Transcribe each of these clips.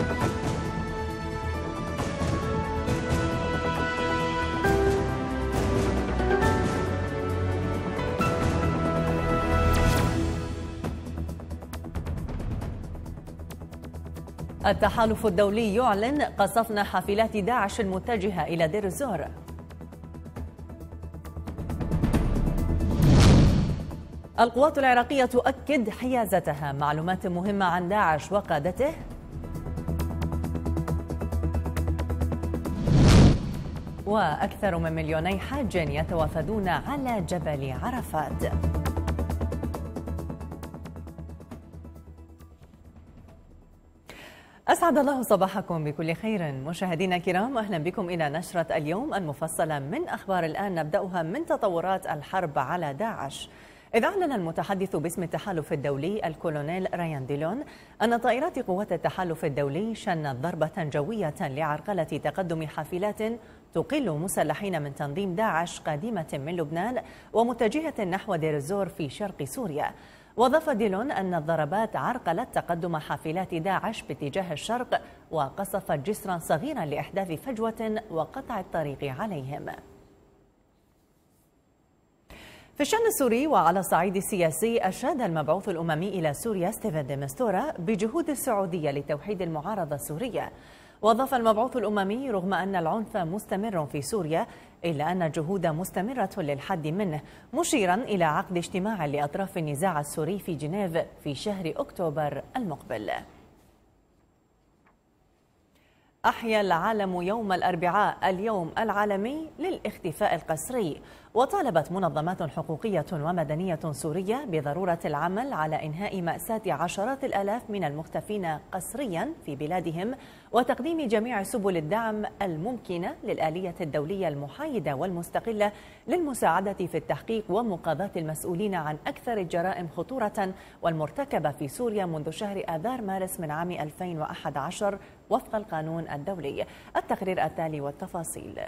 التحالف الدولي يعلن قصفنا حافلات داعش المتجهة إلى دير الزور. القوات العراقية تؤكد حيازتها، معلومات مهمة عن داعش وقادته. وأكثر من 2,000,000 حاج يتوافدون على جبل عرفات. أسعد الله صباحكم بكل خير. مشاهدينا الكرام، أهلا بكم إلى نشرة اليوم المفصلة من أخبار الآن، نبدأها من تطورات الحرب على داعش. إذ أعلن المتحدث باسم التحالف الدولي الكولونيل ريان ديلون أن طائرات قوات التحالف الدولي شنت ضربة جوية لعرقلة تقدم حافلات تقل مسلحين من تنظيم داعش قادمة من لبنان ومتجهة نحو دير الزور في شرق سوريا. وأضاف ديلون أن الضربات عرقلت تقدم حافلات داعش باتجاه الشرق وقصفت جسرا صغيرا لإحداث فجوة وقطع الطريق عليهم. في الشأن السوري وعلى الصعيد السياسي، أشاد المبعوث الأممي إلى سوريا ستيفن دي مستورا بجهود السعودية لتوحيد المعارضة السورية. وأضاف المبعوث الأممي رغم أن العنف مستمر في سوريا إلا أن الجهود مستمرة للحد منه، مشيرا إلى عقد اجتماع لأطراف النزاع السوري في جنيف في شهر أكتوبر المقبل. أحيا العالم يوم الأربعاء اليوم العالمي للاختفاء القسري، وطالبت منظمات حقوقية ومدنية سورية بضرورة العمل على إنهاء مأساة عشرات الآلاف من المختفين قسريا في بلادهم وتقديم جميع سبل الدعم الممكنة للآلية الدولية المحايدة والمستقلة للمساعدة في التحقيق ومقاضاة المسؤولين عن أكثر الجرائم خطورة والمرتكبة في سوريا منذ شهر آذار مارس من عام 2011 وفق القانون الدولي. التقرير التالي والتفاصيل.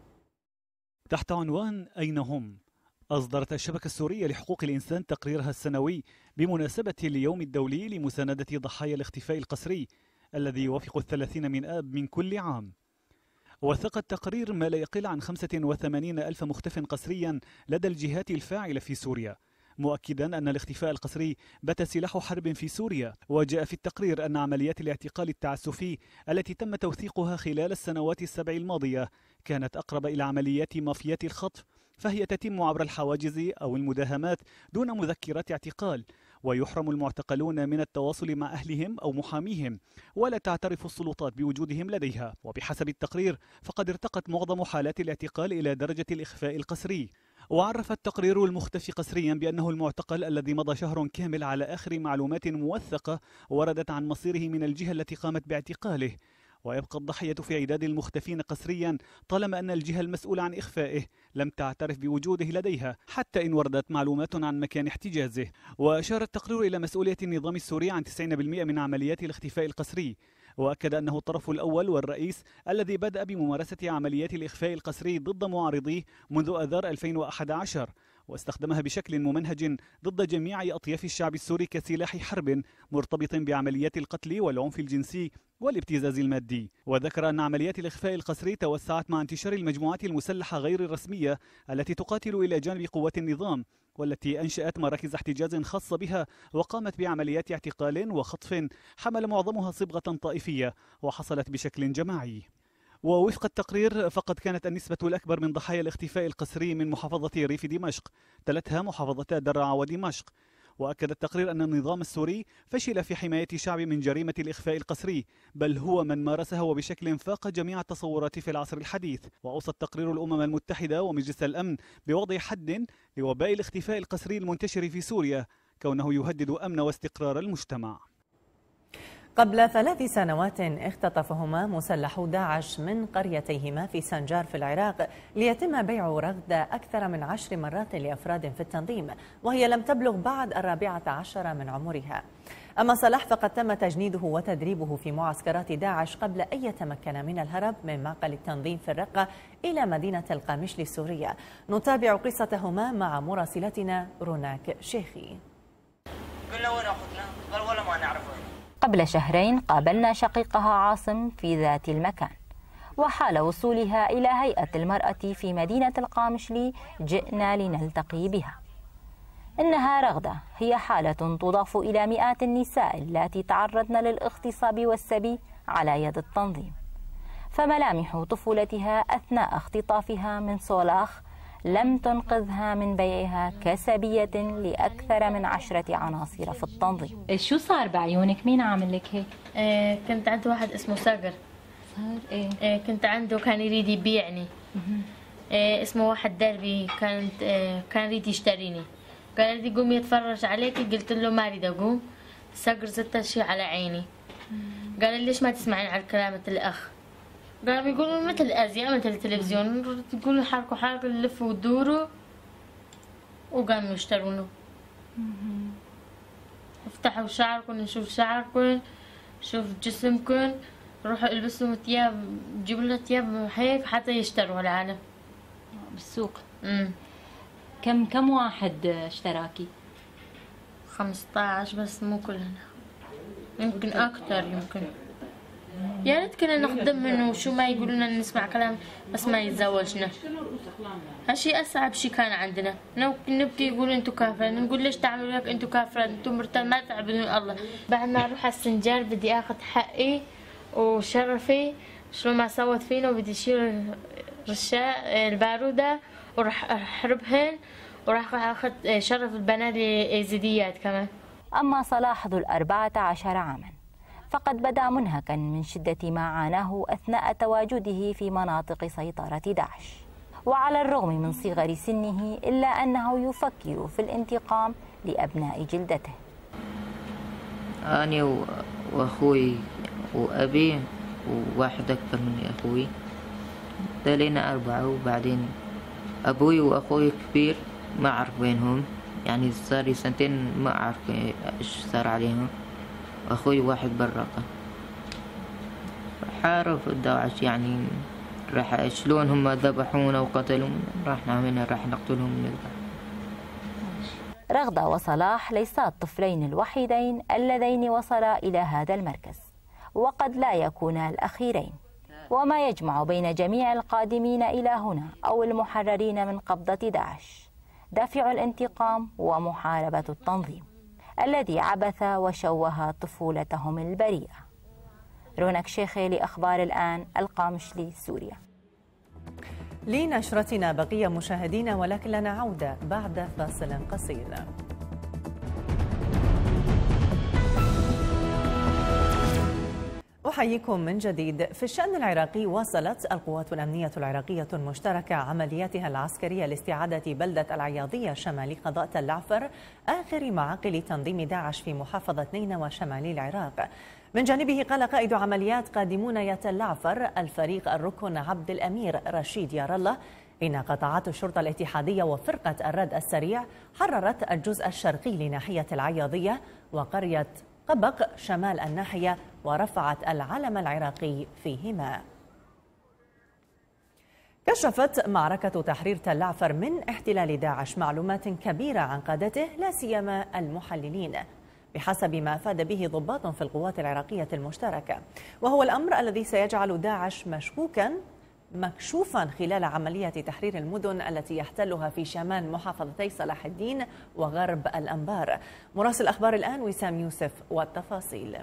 تحت عنوان أين هم؟ أصدرت الشبكة السورية لحقوق الإنسان تقريرها السنوي بمناسبة اليوم الدولي لمساندة ضحايا الاختفاء القسري الذي يوافق 30 من آب من كل عام. وثق التقرير ما لا يقل عن 85,000 مختف قسريا لدى الجهات الفاعلة في سوريا، مؤكدا أن الاختفاء القسري بات سلاح حرب في سوريا. وجاء في التقرير أن عمليات الاعتقال التعسفي التي تم توثيقها خلال السنوات السبع الماضية كانت أقرب إلى عمليات مافيات الخطف، فهي تتم عبر الحواجز أو المداهمات دون مذكرات اعتقال، ويحرم المعتقلون من التواصل مع أهلهم أو محاميهم، ولا تعترف السلطات بوجودهم لديها. وبحسب التقرير فقد ارتقت معظم حالات الاعتقال إلى درجة الإخفاء القسري. وعرف التقرير المختفي قسريا بأنه المعتقل الذي مضى شهر كامل على آخر معلومات موثقة وردت عن مصيره من الجهة التي قامت باعتقاله، ويبقى الضحية في عداد المختفين قسريا طالما أن الجهة المسؤولة عن إخفائه لم تعترف بوجوده لديها حتى إن وردت معلومات عن مكان احتجازه. وأشار التقرير إلى مسؤولية النظام السوري عن 90% من عمليات الاختفاء القسري، وأكد أنه الطرف الأول والرئيس الذي بدأ بممارسة عمليات الإخفاء القسري ضد معارضيه منذ آذار 2011، واستخدمها بشكل ممنهج ضد جميع أطياف الشعب السوري كسلاح حرب مرتبط بعمليات القتل والعنف الجنسي والابتزاز المادي. وذكر أن عمليات الإخفاء القسري توسعت مع انتشار المجموعات المسلحة غير الرسمية التي تقاتل إلى جانب قوات النظام، والتي أنشأت مراكز احتجاز خاصة بها وقامت بعمليات اعتقال وخطف حمل معظمها صبغة طائفية وحصلت بشكل جماعي. ووفق التقرير فقد كانت النسبة الأكبر من ضحايا الاختفاء القسري من محافظة ريف دمشق، تلتها محافظتا درعا ودمشق. وأكد التقرير أن النظام السوري فشل في حماية شعب من جريمة الإخفاء القسري، بل هو من مارسها وبشكل فاق جميع التصورات في العصر الحديث. وأوصى التقرير الأمم المتحدة ومجلس الأمن بوضع حد لوباء الاختفاء القسري المنتشر في سوريا، كونه يهدد أمن واستقرار المجتمع. قبل 3 سنوات اختطفهما مسلحو داعش من قريتيهما في سنجار في العراق ليتم بيع رغد أكثر من 10 مرات لأفراد في التنظيم، وهي لم تبلغ بعد 14 من عمرها. أما صلاح فقد تم تجنيده وتدريبه في معسكرات داعش قبل أن يتمكن من الهرب من معقل التنظيم في الرقة إلى مدينة القامشلي السورية. نتابع قصتهما مع مراسلتنا روناك شيخي. قلنا وين أخذنا؟ قال والله ما نعرف وين. قبل شهرين قابلنا شقيقها عاصم في ذات المكان، وحال وصولها إلى هيئة المرأة في مدينة القامشلي جئنا لنلتقي بها. إنها رغدة هي حالة تضاف إلى مئات النساء التي تعرضن للاغتصاب والسبي على يد التنظيم، فملامح طفولتها أثناء اختطافها من صولاخ لم تنقذها من بيعها كسبية لأكثر من 10 عناصر في التنظيم. شو صار بعيونك؟ مين عامل لك هيك؟ كنت عند واحد اسمه صقر. كنت عنده، كان يريد يبيعني. اسمه واحد دربي، كان يريد يشتريني، قال لي قومي اتفرج عليكي، قلت له ما اريد اقوم. صقر زت شيء على عيني، قال لي ليش ما تسمعين على كلامة الاخ؟ قالوا يقولون مثل الازياء مثل التلفزيون، يقولوا حركوا حركوا لفوا ودوروا، وقاموا يشترونه. افتحوا شعركم نشوف شعركم، شوف جسمكم، روحوا البسوا ثياب، جيبوا لنا ثياب هيك حتى يشتروا العالم بالسوق. كم واحد اشتراكي؟ 15 بس مو كلنا، يمكن اكثر. يمكن يا ريت كنا نخدم منه، وشو ما يقولوا لنا نسمع كلام بس ما يتزوجنا. هالشيء اصعب شيء كان عندنا. نبكي يقولوا انتم كافرة، نقول ليش تعملوا هيك؟ انتم كافرة، انتم مرتد، ما تعبدون الله. بعد ما اروح على السنجار بدي اخذ حقي وشرفي، شلون ما صوت فينا، وبدي اشيل رشاء البارودة وراح احربهن، وراح اخذ شرف البنات اليزيديات كمان. أما صلاح ذو 14 عاما فقد بدا منهكا من شدة ما عاناه أثناء تواجده في مناطق سيطرة داعش، وعلى الرغم من صغر سنه إلا أنه يفكر في الانتقام لأبناء جلدته. أنا وأخوي وأبي وواحد أكبر مني أخوي، دلينا 4، وبعدين أبوي وأخوي كبير ما أعرف وينهم، يعني صار لي 2 ما أعرف إيش صار عليهم. أخوي واحد برقة حارب داعش، يعني راح شلون هم ذبحونا وقتلونا، راح نعملنا، راح نقتلهم ونذبح. رغدة وصلاح ليسا الطفلين الوحيدين اللذين وصلا إلى هذا المركز، وقد لا يكونا الأخيرين. وما يجمع بين جميع القادمين إلى هنا أو المحررين من قبضة داعش دافع الانتقام ومحاربة التنظيم الذي عبث وشوه طفولتهم البريئة. رونق شيخي لأخبار الآن، القامشلي، سوريا. لنشرتنا بقية مشاهدينا، ولكن لنا عودة بعد فاصل قصير. أحييكم من جديد. في الشأن العراقي، واصلت القوات الأمنية العراقية المشتركة عملياتها العسكرية لاستعادة بلدة العياضية شمال قضاء تل عفر، آخر معاقل تنظيم داعش في محافظة نينوى شمال العراق. من جانبه قال قائد عمليات قادمون يا تل عفر الفريق الركن عبد الأمير رشيد يار الله إن قطاعات الشرطة الاتحادية وفرقة الرد السريع حررت الجزء الشرقي لناحية العياضية وقرية قبق شمال الناحية، ورفعت العلم العراقي فيهما. كشفت معركة تحرير تل عفر من احتلال داعش معلومات كبيرة عن قادته، لا سيما المحللين، بحسب ما أفاد به ضباط في القوات العراقية المشتركة، وهو الأمر الذي سيجعل داعش مكشوفا خلال عملية تحرير المدن التي يحتلها في شمال محافظتي صلاح الدين وغرب الأنبار. مراسل أخبار الآن وسام يوسف والتفاصيل.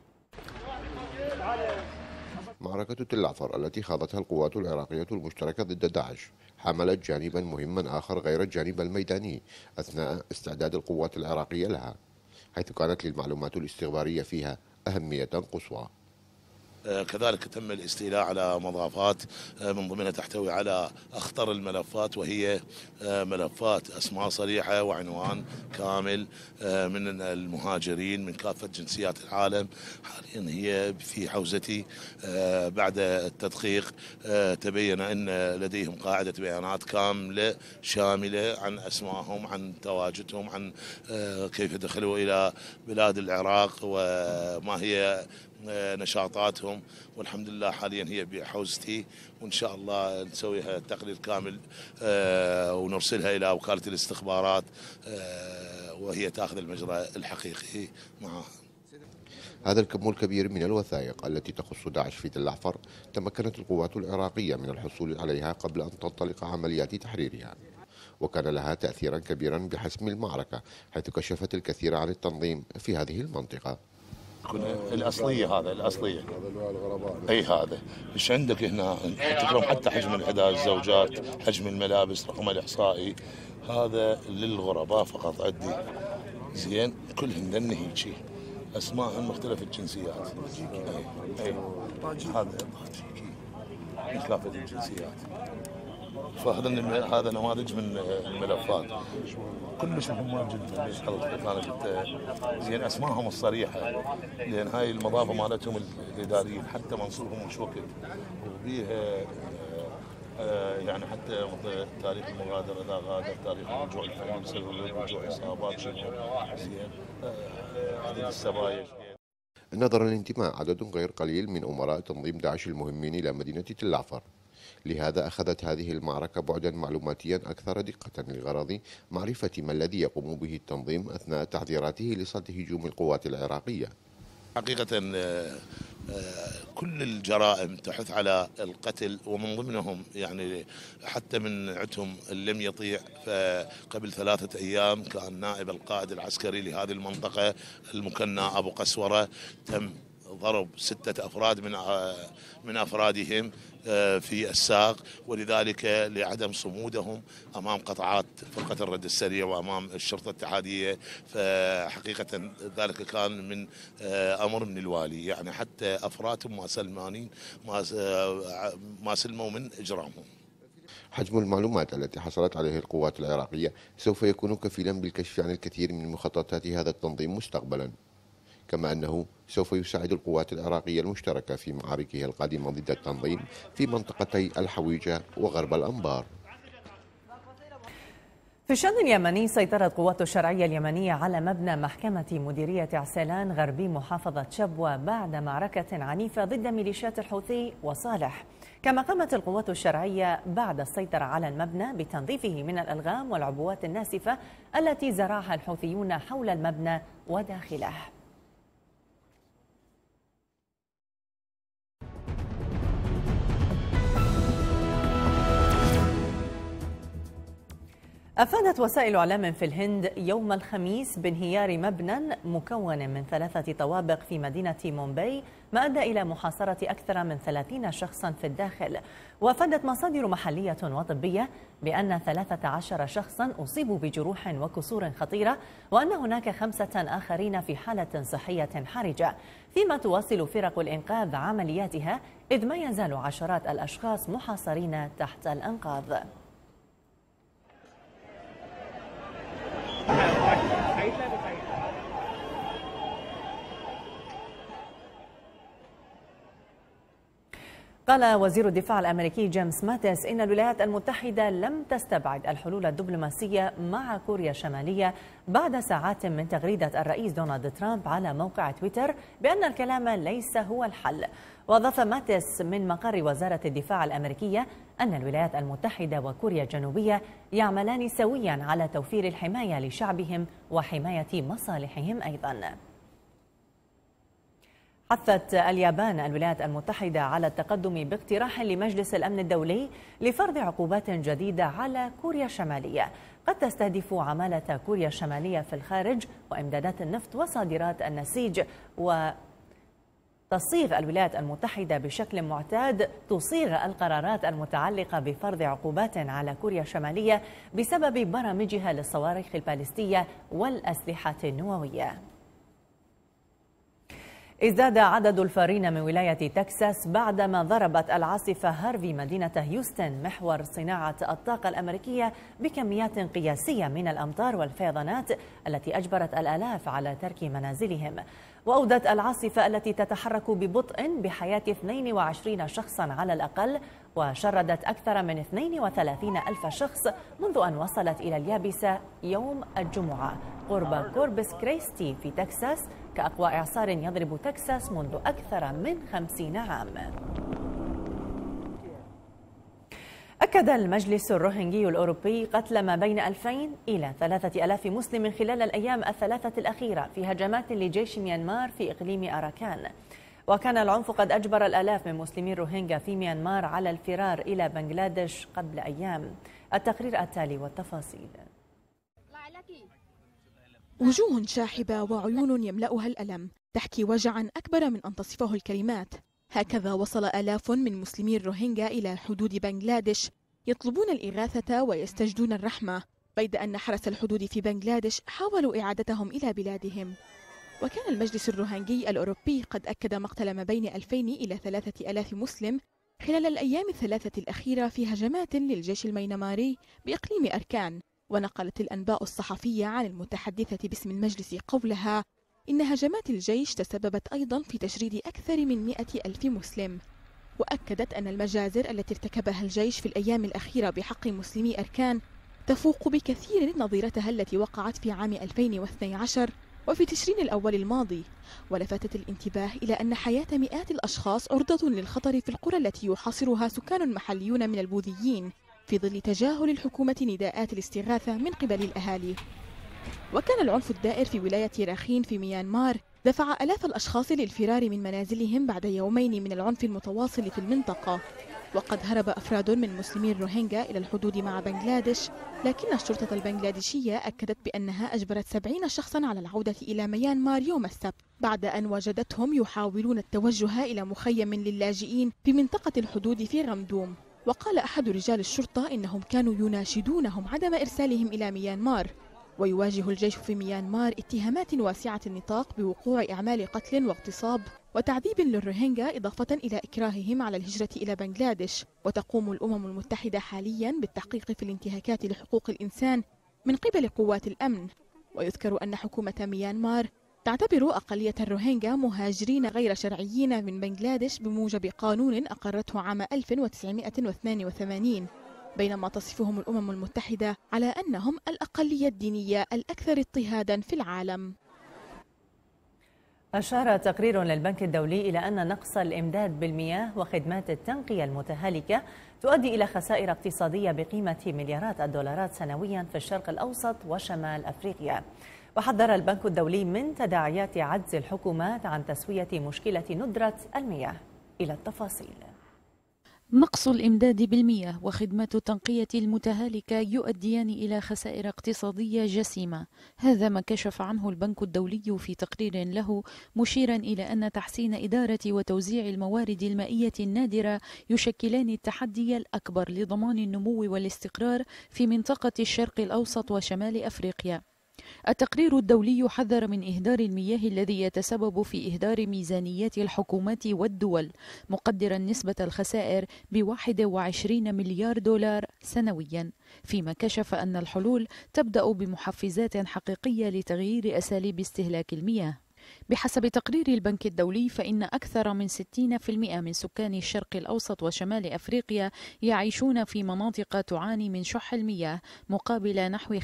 معركة تل عفر التي خاضتها القوات العراقية المشتركة ضد داعش حملت جانبا مهما آخر غير الجانب الميداني أثناء استعداد القوات العراقية لها، حيث كانت للمعلومات الاستخبارية فيها أهمية قصوى. كذلك تم الاستيلاء على مضافات من ضمنها تحتوي على أخطر الملفات، وهي ملفات أسماء صريحة وعنوان كامل من المهاجرين من كافة جنسيات العالم. حاليا هي في حوزتي. بعد التدقيق تبين أن لديهم قاعدة بيانات كاملة شاملة عن أسمائهم، عن تواجدهم، عن كيف دخلوا إلى بلاد العراق وما هي نشاطاتهم، والحمد لله حاليا هي بحوزتي، وإن شاء الله نسويها تقرير كامل ونرسلها إلى وكالة الاستخبارات وهي تأخذ المجرى الحقيقي معها. هذا الكم الكبير من الوثائق التي تخص داعش في تل أحفر تمكنت القوات العراقية من الحصول عليها قبل أن تنطلق عمليات تحريرها، وكان لها تأثيرا كبيرا بحسم المعركة، حيث كشفت الكثير عن التنظيم في هذه المنطقة. الأصلية هذا الأصلية أي هذا إيش عندك هنا تكرم حتى حجم الحذاء الزوجات، حجم الملابس، رقم الإحصائي، هذا للغرباء فقط عندي زين، كلهم دنه هيجي أسماء مختلف الجنسيات. أي هذا مختلف الجنسيات، فهذا نماذج من الملفات كلش مهمة جدا. ليش حضرتك انا قلت زين اسمائهم الصريحه، لان هاي المضافه مالتهم الاداريين حتى منصورهم مش وقت وبيها يعني حتى تاريخ المغادره، اذا غادر، تاريخ الرجوع الفعلي بسبب الرجوع، اصابات شنو زين، عدد السبايك. نظرا لانتماء عدد غير قليل من أمراء تنظيم داعش المهمين إلى مدينة تل أحفر، لهذا أخذت هذه المعركة بعدا معلوماتيا أكثر دقة لغرض معرفة ما الذي يقوم به التنظيم أثناء تحضيراته لصد هجوم القوات العراقية. حقيقة كل الجرائم تحث على القتل، ومن ضمنهم يعني حتى من عندهم لم يطيع. فقبل 3 أيام كان نائب القائد العسكري لهذه المنطقة المكنى أبو قسورة تم ضرب 6 أفراد من أفرادهم في الساق، ولذلك لعدم صمودهم أمام قطاعات فرقة الرد السريع وأمام الشرطة الاتحادية، فحقيقة ذلك كان من أمر من الوالي، يعني حتى أفرادهم ما سلموا من إجرامهم. حجم المعلومات التي حصلت عليه القوات العراقية سوف يكون كفيلا بالكشف عن الكثير من مخططات هذا التنظيم مستقبلا، كما أنه سوف يساعد القوات العراقية المشتركة في معاركها القادمة ضد التنظيم في منطقتي الحويجة وغرب الأنبار. في الشأن اليمني، سيطرت قوات الشرعية اليمنية على مبنى محكمة مديرية عسيلان غربي محافظة شبوة بعد معركة عنيفة ضد ميليشيات الحوثي وصالح. كما قامت القوات الشرعية بعد السيطرة على المبنى بتنظيفه من الألغام والعبوات الناسفة التي زرعها الحوثيون حول المبنى وداخله. أفادت وسائل إعلام في الهند يوم الخميس بانهيار مبنى مكون من 3 طوابق في مدينة مومباي، ما أدى إلى محاصرة أكثر من 30 شخصا في الداخل. وأفادت مصادر محلية وطبية بأن 13 شخصا أصيبوا بجروح وكسور خطيرة، وأن هناك 5 آخرين في حالة صحية حرجة، فيما تواصل فرق الإنقاذ عملياتها، إذ ما يزال عشرات الأشخاص محاصرين تحت الأنقاض. قال وزير الدفاع الأمريكي جيمس ماتيس إن الولايات المتحدة لم تستبعد الحلول الدبلوماسية مع كوريا الشمالية بعد ساعات من تغريدة الرئيس دونالد ترامب على موقع تويتر بأن الكلام ليس هو الحل. وأضاف ماتيس من مقر وزارة الدفاع الأمريكية أن الولايات المتحدة وكوريا الجنوبية يعملان سويا على توفير الحماية لشعبهم وحماية مصالحهم أيضا. حثت اليابان الولايات المتحدة على التقدم باقتراح لمجلس الأمن الدولي لفرض عقوبات جديدة على كوريا الشمالية قد تستهدف عمالة كوريا الشمالية في الخارج وإمدادات النفط وصادرات النسيج. وتصيغ الولايات المتحدة بشكل معتاد تصيغ القرارات المتعلقة بفرض عقوبات على كوريا الشمالية بسبب برامجها للصواريخ البالستية والأسلحة النووية. ازداد عدد الفارين من ولاية تكساس بعدما ضربت العاصفة هارفي مدينة هيوستن محور صناعة الطاقة الأمريكية بكميات قياسية من الأمطار والفيضانات التي أجبرت الآلاف على ترك منازلهم. وأودت العاصفة التي تتحرك ببطء بحياة 22 شخصا على الأقل، وشردت أكثر من 32 ألف شخص منذ أن وصلت إلى اليابسة يوم الجمعة قرب كوربس كريستي في تكساس، كأقوى إعصار يضرب تكساس منذ أكثر من 50 عام. أكد المجلس الروهينجي الأوروبي قتل ما بين 2000 إلى 3000 مسلم خلال الأيام الثلاثة الأخيرة في هجمات لجيش ميانمار في إقليم أراكان. وكان العنف قد أجبر الآلاف من مسلمي الروهينجا في ميانمار على الفرار إلى بنغلاديش قبل أيام. التقرير التالي والتفاصيل. وجوه شاحبة وعيون يملأها الألم تحكي وجعا أكبر من أن تصفه الكلمات. هكذا وصل آلاف من مسلمي الروهينجا إلى حدود بنغلاديش يطلبون الإغاثة ويستجدون الرحمة، بيد أن حرس الحدود في بنغلاديش حاولوا إعادتهم إلى بلادهم. وكان المجلس الروهينجي الأوروبي قد أكد مقتل ما بين 2000 إلى 3000 مسلم خلال الأيام الثلاثة الأخيرة في هجمات للجيش الميانماري بإقليم أركان. ونقلت الأنباء الصحفية عن المتحدثة باسم المجلس قولها إن هجمات الجيش تسببت أيضا في تشريد أكثر من 100,000 مسلم. وأكدت أن المجازر التي ارتكبها الجيش في الأيام الأخيرة بحق مسلمي أركان تفوق بكثير نظيرتها التي وقعت في عام 2012 وفي تشرين الأول الماضي. ولفتت الانتباه إلى أن حياة مئات الأشخاص عرضة للخطر في القرى التي يحاصرها سكان محليون من البوذيين في ظل تجاهل الحكومة نداءات الاستغاثة من قبل الأهالي. وكان العنف الدائر في ولاية راخين في ميانمار دفع آلاف الأشخاص للفرار من منازلهم بعد يومين من العنف المتواصل في المنطقة. وقد هرب أفراد من مسلمي الروهينجا إلى الحدود مع بنغلاديش، لكن الشرطة البنغلاديشية أكدت بأنها أجبرت 70 شخصا على العودة إلى ميانمار يوم السبت بعد أن وجدتهم يحاولون التوجه إلى مخيم للاجئين في منطقة الحدود في غمدوم. وقال أحد رجال الشرطة إنهم كانوا يناشدونهم عدم إرسالهم إلى ميانمار. ويواجه الجيش في ميانمار اتهامات واسعة النطاق بوقوع أعمال قتل واغتصاب وتعذيب للروهينجا، إضافة إلى إكراههم على الهجرة إلى بنغلاديش. وتقوم الأمم المتحدة حاليا بالتحقيق في الانتهاكات لحقوق الإنسان من قبل قوات الأمن. ويذكر أن حكومة ميانمار تعتبر أقلية الروهينجا مهاجرين غير شرعيين من بنغلاديش بموجب قانون أقرته عام 1982، بينما تصفهم الأمم المتحدة على أنهم الأقلية الدينية الأكثر اضطهادا في العالم. أشار تقرير للبنك الدولي إلى أن نقص الإمداد بالمياه وخدمات التنقية المتهالكة تؤدي إلى خسائر اقتصادية بقيمة مليارات الدولارات سنويا في الشرق الأوسط وشمال أفريقيا. وحذر البنك الدولي من تداعيات عجز الحكومات عن تسوية مشكلة ندرة المياه. إلى التفاصيل. نقص الإمداد بالمياه وخدمات التنقية المتهالكة يؤديان إلى خسائر اقتصادية جسيمة. هذا ما كشف عنه البنك الدولي في تقرير له، مشيرا إلى أن تحسين إدارة وتوزيع الموارد المائية النادرة يشكلان التحدي الأكبر لضمان النمو والاستقرار في منطقة الشرق الأوسط وشمال أفريقيا. التقرير الدولي حذر من إهدار المياه الذي يتسبب في إهدار ميزانيات الحكومات والدول، مقدرا نسبة الخسائر ب21 مليار دولار سنويا، فيما كشف أن الحلول تبدأ بمحفزات حقيقية لتغيير أساليب استهلاك المياه. بحسب تقرير البنك الدولي، فإن أكثر من 60% من سكان الشرق الأوسط وشمال أفريقيا يعيشون في مناطق تعاني من شح المياه، مقابل نحو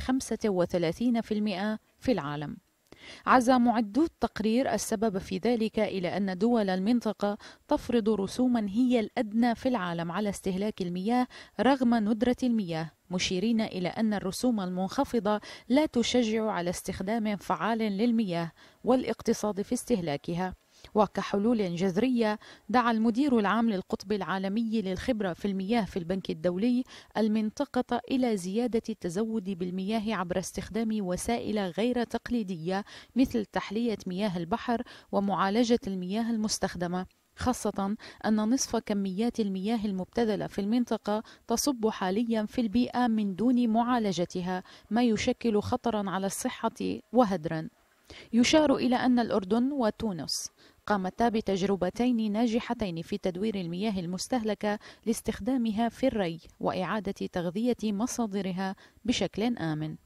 35% في العالم. عزا معدو التقرير السبب في ذلك إلى أن دول المنطقة تفرض رسوما هي الأدنى في العالم على استهلاك المياه رغم ندرة المياه، مشيرين إلى أن الرسوم المنخفضة لا تشجع على استخدام فعال للمياه والاقتصاد في استهلاكها. وكحلول جذرية، دعا المدير العام للقطب العالمي للخبرة في المياه في البنك الدولي المنطقة إلى زيادة التزود بالمياه عبر استخدام وسائل غير تقليدية مثل تحلية مياه البحر ومعالجة المياه المستخدمة، خاصة أن نصف كميات المياه المبتذلة في المنطقة تصب حاليا في البيئة من دون معالجتها، ما يشكل خطرا على الصحة وهدرا. يشار إلى أن الأردن وتونس قامتا بتجربتين ناجحتين في تدوير المياه المستهلكة لاستخدامها في الري وإعادة تغذية مصادرها بشكل آمن.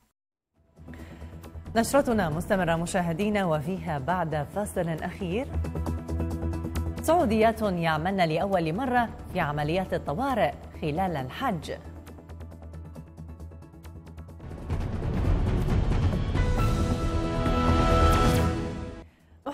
نشرتنا مستمرة مشاهدينا، وفيها بعد فاصل أخير: سعوديات يعملن لأول مرة في عمليات الطوارئ خلال الحج.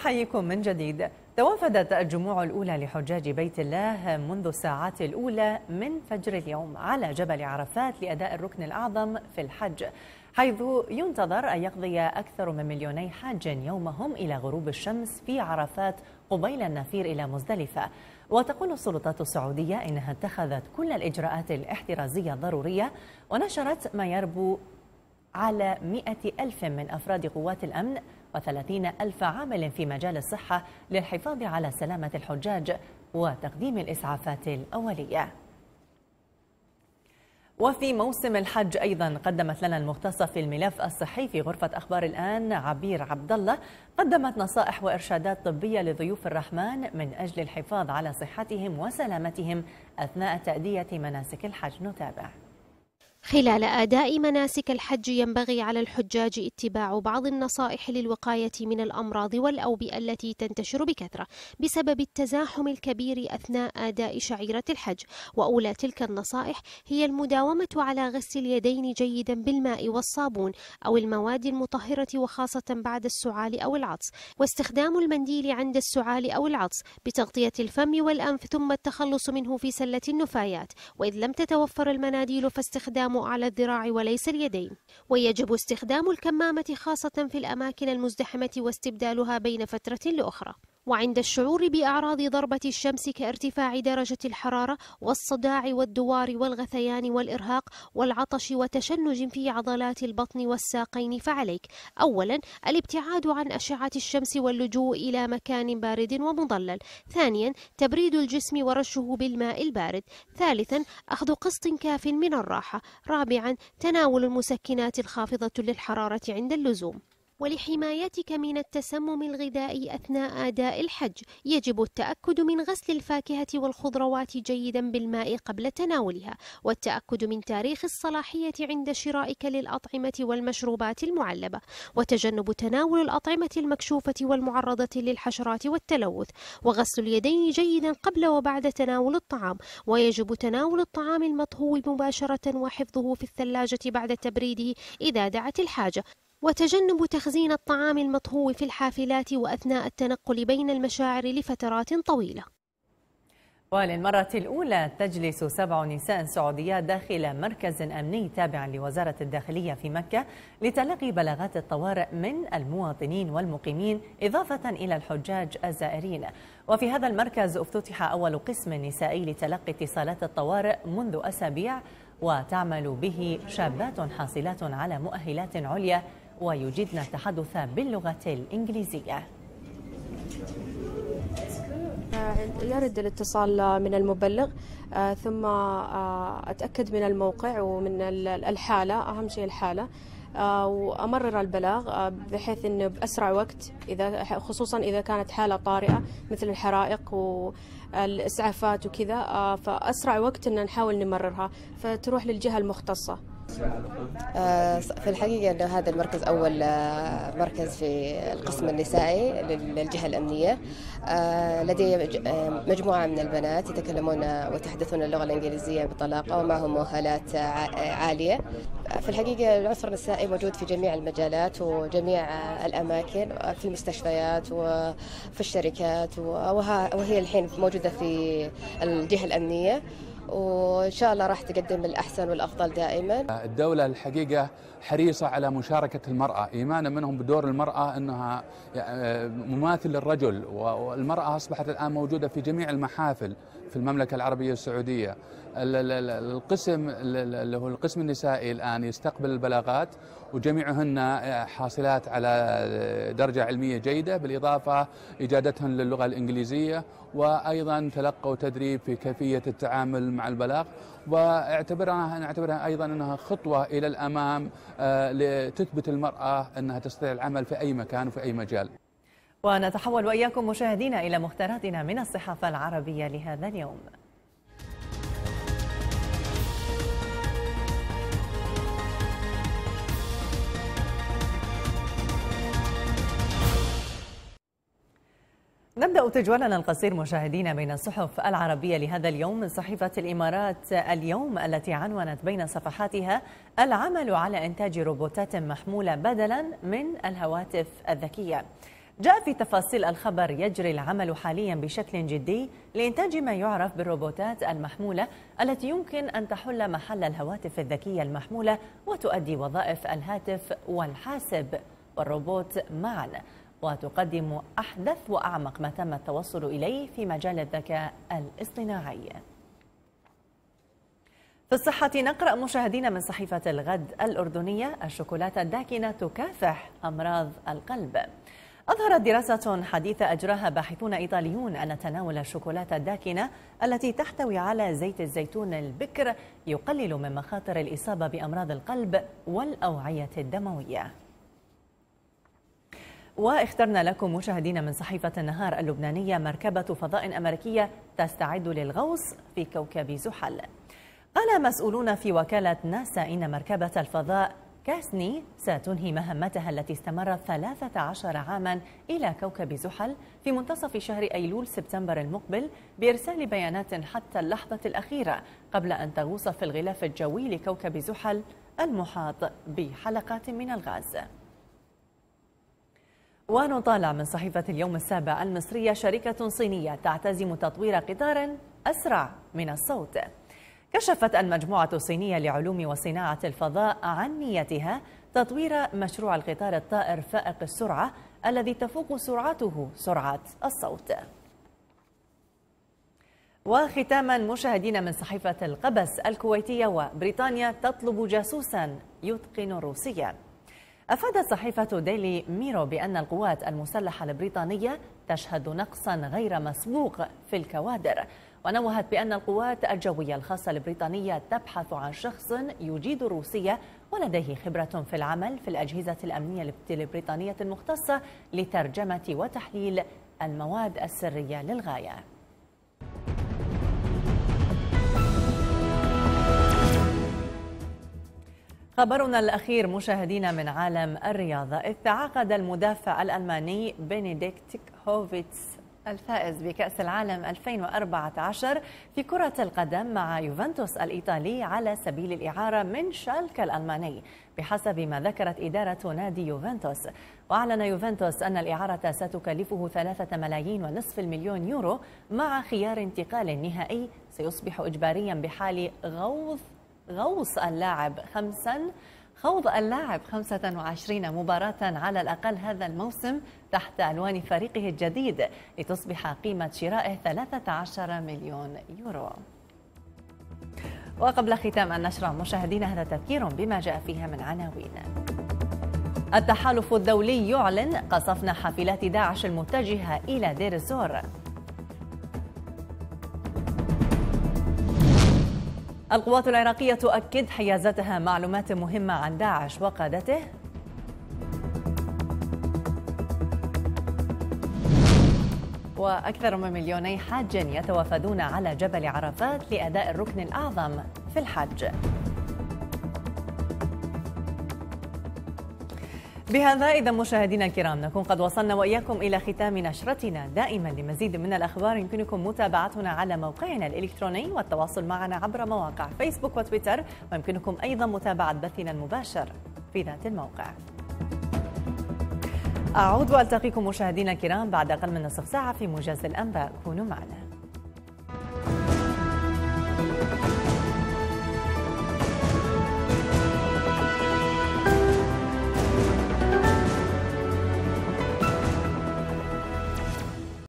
نحييكم من جديد. توافدت الجموع الأولى لحجاج بيت الله منذ الساعات الأولى من فجر اليوم على جبل عرفات لأداء الركن الأعظم في الحج، حيث ينتظر أن يقضي أكثر من 2,000,000 حاج يومهم إلى غروب الشمس في عرفات قبيل النفير إلى مزدلفة. وتقول السلطات السعودية إنها اتخذت كل الإجراءات الاحترازية الضرورية، ونشرت ما يربو على 100,000 من أفراد قوات الأمن و30,000 عامل في مجال الصحة للحفاظ على سلامة الحجاج وتقديم الإسعافات الأولية. وفي موسم الحج أيضا قدمت لنا المختصة في الملف الصحي في غرفة أخبار الآن عبير عبد الله، قدمت نصائح وإرشادات طبية لضيوف الرحمن من أجل الحفاظ على صحتهم وسلامتهم أثناء تأدية مناسك الحج. نتابع. خلال أداء مناسك الحج ينبغي على الحجاج اتباع بعض النصائح للوقاية من الأمراض والأوبئة التي تنتشر بكثرة بسبب التزاحم الكبير أثناء أداء شعيرة الحج. وأولى تلك النصائح هي المداومة على غسل اليدين جيدا بالماء والصابون أو المواد المطهرة، وخاصة بعد السعال أو العطس، واستخدام المنديل عند السعال أو العطس بتغطية الفم والأنف، ثم التخلص منه في سلة النفايات، وإذ لم تتوفر المناديل فاستخدام على الذراع وليس اليدين. ويجب استخدام الكمامة خاصة في الأماكن المزدحمة واستبدالها بين فترة لأخرى. وعند الشعور بأعراض ضربة الشمس كارتفاع درجة الحرارة والصداع والدوار والغثيان والإرهاق والعطش وتشنج في عضلات البطن والساقين، فعليك أولا الابتعاد عن أشعة الشمس واللجوء إلى مكان بارد ومظلل. ثانيا تبريد الجسم ورشه بالماء البارد. ثالثا أخذ قسط كاف من الراحة. رابعا تناول المسكنات الخافضة للحرارة عند اللزوم. ولحمايتك من التسمم الغذائي أثناء أداء الحج يجب التأكد من غسل الفاكهة والخضروات جيدا بالماء قبل تناولها، والتأكد من تاريخ الصلاحية عند شرائك للأطعمة والمشروبات المعلبة، وتجنب تناول الأطعمة المكشوفة والمعرضة للحشرات والتلوث، وغسل اليدين جيدا قبل وبعد تناول الطعام. ويجب تناول الطعام المطهو مباشرة وحفظه في الثلاجة بعد تبريده إذا دعت الحاجة، وتجنب تخزين الطعام المطهو في الحافلات وأثناء التنقل بين المشاعر لفترات طويلة. وللمرة الأولى تجلس 7 نساء سعوديات داخل مركز أمني تابع لوزارة الداخلية في مكة لتلقي بلاغات الطوارئ من المواطنين والمقيمين إضافة إلى الحجاج الزائرين. وفي هذا المركز افتتح أول قسم نسائي لتلقي اتصالات الطوارئ منذ أسابيع، وتعمل به شابات حاصلات على مؤهلات عليا ويجيدن التحدث باللغة الإنجليزية. يرد الاتصال من المبلغ، ثم أتأكد من الموقع ومن الحالة، أهم شيء الحالة، وأمرر البلاغ بحيث أنه بأسرع وقت، خصوصا إذا كانت حالة طارئة مثل الحرائق والإسعافات وكذا، فأسرع وقت أن نحاول نمررها فتروح للجهة المختصة. في الحقيقة أن هذا المركز أول مركز في القسم النسائي للجهة الأمنية. لدي مجموعة من البنات يتكلمون ويتحدثون اللغة الإنجليزية بطلاقة ومعهم مؤهلات عالية. في الحقيقة العنصر النسائي موجود في جميع المجالات وجميع الأماكن، في المستشفيات وفي الشركات، وهي الحين موجودة في الجهة الأمنية، وإن شاء الله راح تقدم الأحسن والأفضل دائما. الدولة الحقيقة حريصة على مشاركة المرأة، إيمانا منهم بدور المرأة أنها مماثل للرجل، والمرأة أصبحت الآن موجودة في جميع المحافل في المملكة العربية السعودية. القسم اللي هو القسم النسائي الآن يستقبل البلاغات، وجميعهن حاصلات على درجة علمية جيدة، بالإضافة إجادتهن للغة الإنجليزية، وأيضا تلقوا تدريب في كيفية التعامل مع البلاغ. ونعتبرها أيضا أنها خطوة إلى الأمام لتثبت المرأة أنها تستطيع العمل في أي مكان وفي أي مجال. ونتحول وإياكم مشاهدينا إلى مختاراتنا من الصحافة العربية لهذا اليوم. نبدأ تجولنا القصير مشاهدينا بين الصحف العربية لهذا اليوم من صحيفة الإمارات اليوم، التي عنونت بين صفحاتها العمل على إنتاج روبوتات محمولة بدلا من الهواتف الذكية. جاء في تفاصيل الخبر: يجري العمل حاليا بشكل جدي لإنتاج ما يعرف بالروبوتات المحمولة التي يمكن أن تحل محل الهواتف الذكية المحمولة وتؤدي وظائف الهاتف والحاسب والروبوت معا، وتقدم أحدث وأعمق ما تم التوصل إليه في مجال الذكاء الاصطناعي. في الصحة نقرأ مشاهدينا من صحيفة الغد الأردنية: الشوكولاتة الداكنة تكافح أمراض القلب. أظهرت دراسة حديثة أجراها باحثون إيطاليون أن تناول الشوكولاتة الداكنة التي تحتوي على زيت الزيتون البكر يقلل من مخاطر الإصابة بأمراض القلب والأوعية الدموية. واخترنا لكم مشاهدينا من صحيفة النهار اللبنانية: مركبة فضاء أمريكية تستعد للغوص في كوكب زحل. قال مسؤولون في وكالة ناسا إن مركبة الفضاء كاسني ستنهي مهمتها التي استمرت 13 عاما إلى كوكب زحل في منتصف شهر أيلول سبتمبر المقبل بإرسال بيانات حتى اللحظة الأخيرة قبل أن تغوص في الغلاف الجوي لكوكب زحل المحاط بحلقات من الغاز. ونطالع من صحيفة اليوم السابع المصرية: شركة صينية تعتزم تطوير قطار أسرع من الصوت. كشفت المجموعة الصينية لعلوم وصناعة الفضاء عن نيتها تطوير مشروع القطار الطائر فائق السرعة الذي تفوق سرعته سرعة الصوت. وختاما مشاهدينا من صحيفة القبس الكويتية: وبريطانيا تطلب جاسوسا يتقن الروسية. أفادت صحيفة ديلي ميرو بأن القوات المسلحة البريطانية تشهد نقصا غير مسبوق في الكوادر، ونوهت بأن القوات الجوية الخاصة البريطانية تبحث عن شخص يجيد الروسية ولديه خبرة في العمل في الأجهزة الأمنية البريطانية المختصة لترجمة وتحليل المواد السرية للغاية. خبرنا الأخير مشاهدينا من عالم الرياضة: إذ تعاقد المدافع الألماني بنديكت هوفيتس الفائز بكأس العالم 2014 في كرة القدم مع يوفنتوس الإيطالي على سبيل الإعارة من شالكة الألماني بحسب ما ذكرت إدارة نادي يوفنتوس. وأعلن يوفنتوس أن الإعارة ستكلفه 3.5 مليون يورو مع خيار انتقال نهائي سيصبح إجباريا بحال خوض اللاعب 25 مباراة على الأقل هذا الموسم تحت عنوان فريقه الجديد لتصبح قيمة شرائه 13 مليون يورو. وقبل ختام النشرة مشاهدينا هذا تذكير بما جاء فيها من عناوين. التحالف الدولي يعلن قصفنا حافلات داعش المتجهة إلى دير الزور. القوات العراقية تؤكد حيازتها معلومات مهمة عن داعش وقادته. وأكثر من 2 مليون حاج يتوافدون على جبل عرفات لأداء الركن الأعظم في الحج. بهذا إذا مشاهدينا الكرام نكون قد وصلنا وإياكم إلى ختام نشرتنا. دائما لمزيد من الأخبار يمكنكم متابعتنا على موقعنا الإلكتروني والتواصل معنا عبر مواقع فيسبوك وتويتر، ويمكنكم أيضا متابعة بثنا المباشر في ذات الموقع. أعود وألتقيكم مشاهدينا الكرام بعد أقل من نصف ساعة في موجز الأنباء. كونوا معنا.